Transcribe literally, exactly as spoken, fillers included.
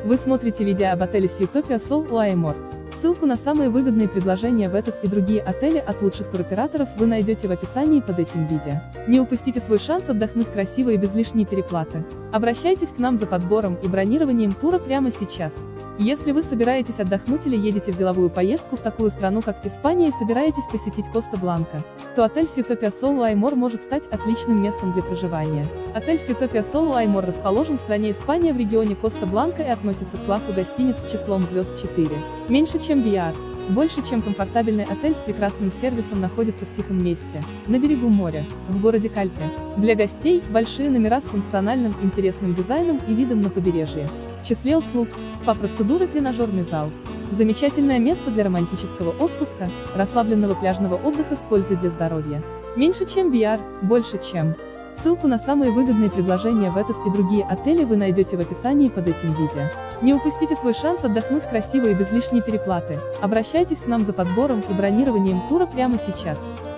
Вы смотрите видео об отеле Сьютопия Сол Уаймор. Ссылку на самые выгодные предложения в этот и другие отели от лучших туроператоров вы найдете в описании под этим видео. Не упустите свой шанс отдохнуть красиво и без лишней переплаты. Обращайтесь к нам за подбором и бронированием тура прямо сейчас. Если вы собираетесь отдохнуть или едете в деловую поездку в такую страну, как Испания, и собираетесь посетить Коста-Бланка, то отель Сьютопия Сол Уаймор может стать отличным местом для проживания. Отель Сьютопия Сол Уаймор расположен в стране Испания в регионе Коста-Бланка и относится к классу гостиниц с числом звезд четыре. Меньше чем би ар, больше чем комфортабельный отель с прекрасным сервисом находится в тихом месте, на берегу моря, в городе Кальпе. Для гостей – большие номера с функциональным, интересным дизайном и видом на побережье. В числе услуг – спа-процедуры, тренажерный зал. Замечательное место для романтического отпуска, расслабленного пляжного отдыха с пользой для здоровья. Меньше чем би ар, больше чем. Ссылку на самые выгодные предложения в этот и другие отели вы найдете в описании под этим видео. Не упустите свой шанс отдохнуть красиво и без лишней переплаты. Обращайтесь к нам за подбором и бронированием тура прямо сейчас.